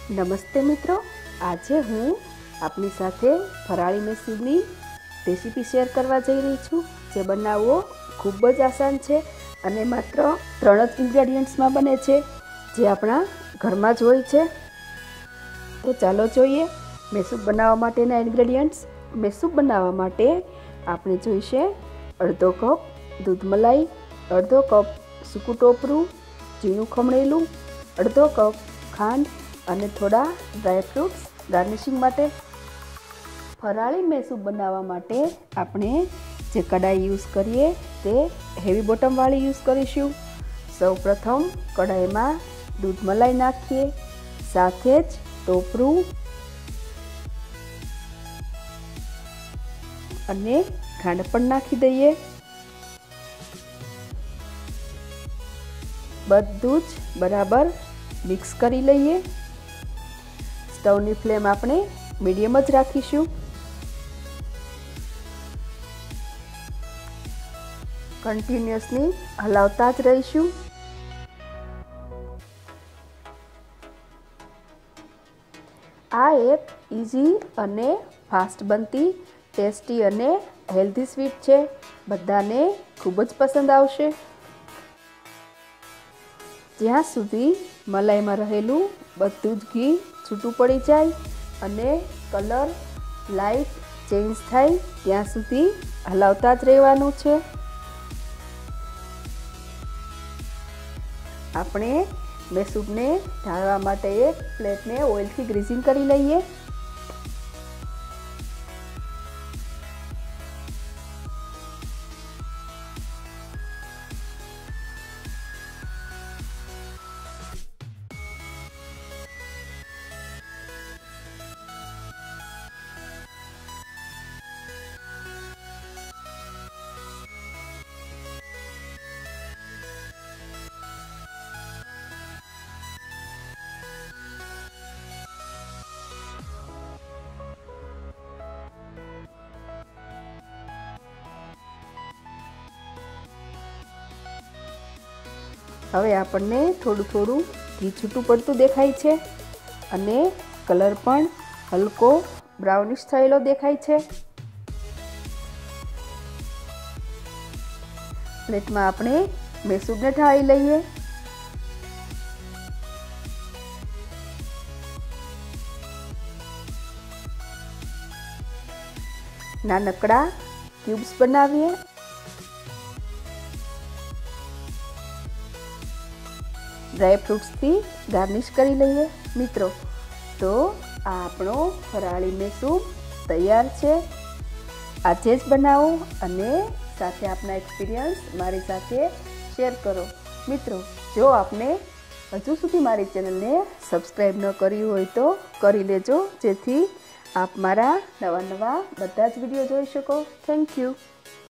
નમસ્તે મિત્રો, આજે હું આપની સાથે ફરાળી મેસૂબની રેસીપી શેર કરવા જઈ રહી છું, જે બનાવવો ખૂબ જ આસાન છે અને માત્ર 3 જ ઇન્ગ્રેડિયન્ટ્સમાં બને છે, જે આપણા ઘરમાં જ હોય છે. તો ચાલો જોઈએ મેસૂબ બનાવવા માટેના ઇન્ગ્રેડિયન્ટ્સ. મેસૂબ બનાવવા માટે આપણે જોઈશે અડધો કપ દૂધ મલાઈ, અડધો કપ સૂકું ટોપરું ઝીણું ખમણેલું, અડધો કપ ખાંડ અને થોડા ડ્રાયફ્રૂટ્સ ગાર્નિશિંગ માટે. ફરાળી મેસૂબ બનાવવા માટે આપણે જે કડાઈ યુઝ કરીએ તે હેવી બોટમવાળી યુઝ કરીશું. સૌપ્રથમ કડાઈમાં દૂધ મલાઈ નાખીએ, સાથે જ ટોપરું અને ખાંડ પણ નાખી દઈએ. બધું જ બરાબર મિક્સ કરી લઈએ. સ્ટવની ફ્લેમ આપણે મીડિયમ જ રાખીશું. કન્ટિન્યુઅસલી હલાવતા જ રહીશું. આ એક ઇઝી અને ફાસ્ટ બનતી ટેસ્ટી અને હેલ્ધી સ્વીટ છે. બધાને ખૂબ જ પસંદ આવશે. જ્યાં સુધી મલાઈમાં રહેલું બધું જ ઘી છૂટું પડી જાય અને કલર લાઈટ ચેન્જ થાય ત્યાં સુધી હલાવતા જ રહેવાનું છે. આપણે મેસૂબને ઢાળવા માટે એક પ્લેટને ઓઇલથી ગ્રીઝિંગ કરી લઈએ. હવે આપણને થોડું થોડું ઘી છૂટું પડતું દેખાય છે અને કલર પણ હલકો બ્રાઉનિશ થયેલો દેખાય છે. પ્લેટમાં આપણે મેસૂબને ઢાળી લઈએ. નાનકડા ક્યુબ્સ બનાવીએ. ડ્રાયફ્રૂટ્સથી ગાર્નિશ કરી લઈએ. મિત્રો, તો આ આપણો ફરાળી મેસૂબ તૈયાર છે. આજે જ બનાવો અને સાથે આપના એક્સપિરિયન્સ મારી સાથે શેર કરો. મિત્રો, જો આપને હજુ સુધી મારી ચેનલને સબસ્ક્રાઈબ ન કરી હોય તો કરી લેજો, જેથી આપ મારા નવા બધા જ વિડીયો જોઈ શકો. Thank you.